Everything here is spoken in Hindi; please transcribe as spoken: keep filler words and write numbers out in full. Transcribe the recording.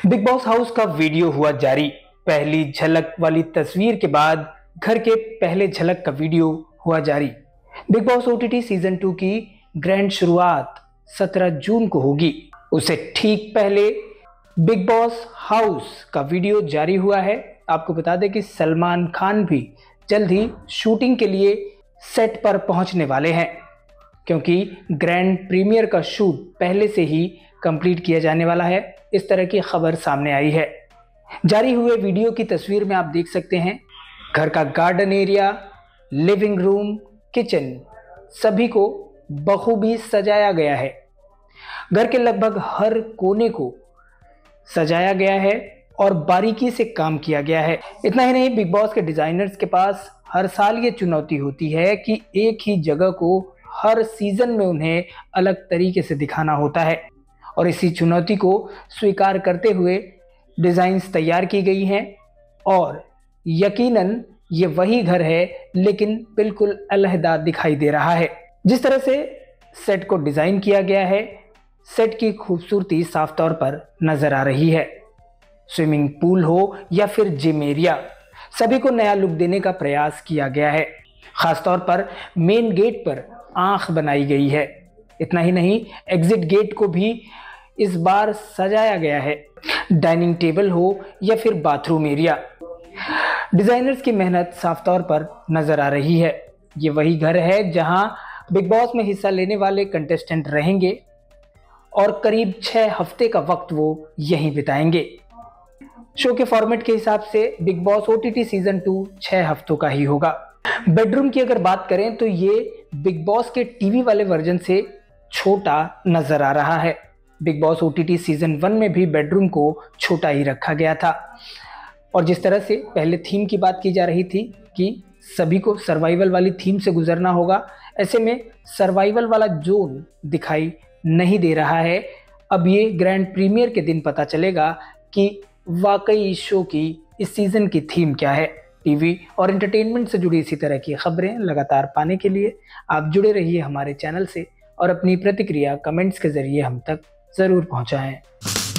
बिग बॉस हाउस का वीडियो हुआ जारी। पहली झलक वाली तस्वीर के बाद घर के पहले झलक का वीडियो हुआ जारी। Bigg Boss OTT season two की ग्रैंड शुरुआत सत्रह जून को होगी। उससे ठीक पहले बिग बॉस हाउस का वीडियो जारी हुआ है। आपको बता दें कि सलमान खान भी जल्द ही शूटिंग के लिए सेट पर पहुंचने वाले हैं, क्योंकि ग्रैंड प्रीमियर का शूट पहले से ही कंप्लीट किया जाने वाला है। इस तरह की खबर सामने आई है। जारी हुए वीडियो की तस्वीर में आप देख सकते हैं घर का garden area, living room, kitchen सभी को बखूबी सजाया गया है। घर के लगभग हर कोने को सजाया गया है और बारीकी से काम किया गया है। इतना ही नहीं, बिग बॉस के डिजाइनर्स के पास हर साल ये चुनौती होती है कि एक ही जगह को हर सीजन में उन्हें अलग तरीके से दिखाना होता है, और इसी चुनौती को स्वीकार करते हुए डिजाइन्स तैयार की गई हैं। और यकीनन ये वही घर है, लेकिन बिल्कुल अलहदा दिखाई दे रहा है। जिस तरह से सेट को डिजाइन किया गया है, सेट की खूबसूरती साफ तौर पर नजर आ रही है। स्विमिंग पूल हो या फिर जिम एरिया, सभी को नया लुक देने का प्रयास किया गया है। खासतौर पर मेन गेट पर आंख बनाई गई है। इतना ही नहीं, एग्जिट गेट को भी इस बार सजाया गया है। डाइनिंग टेबल हो या फिर बाथरूम एरिया, डिजाइनर्स की मेहनत साफ तौर पर नजर आ रही है। ये वही घर है जहां बिग बॉस में हिस्सा लेने वाले कंटेस्टेंट रहेंगे और करीब छह हफ्ते का वक्त वो यहीं बिताएंगे। शो के फॉर्मेट के हिसाब से Bigg Boss OTT season two छह हफ्तों का ही होगा। बेडरूम की अगर बात करें तो ये बिग बॉस के टीवी वाले वर्जन से छोटा नजर आ रहा है। Bigg Boss OTT season one में भी बेडरूम को छोटा ही रखा गया था। और जिस तरह से पहले थीम की बात की जा रही थी कि सभी को सर्वाइवल वाली थीम से गुजरना होगा, ऐसे में सर्वाइवल वाला जोन दिखाई नहीं दे रहा है। अब ये ग्रैंड प्रीमियर के दिन पता चलेगा कि वाकई इस शो की इस सीजन की थीम क्या है। टीवी और एंटरटेनमेंट से जुड़ी इसी तरह की खबरें लगातार पाने के लिए आप जुड़े रहिए हमारे चैनल से और अपनी प्रतिक्रिया कमेंट्स के जरिए हम तक ज़रूर पहुंचाएं।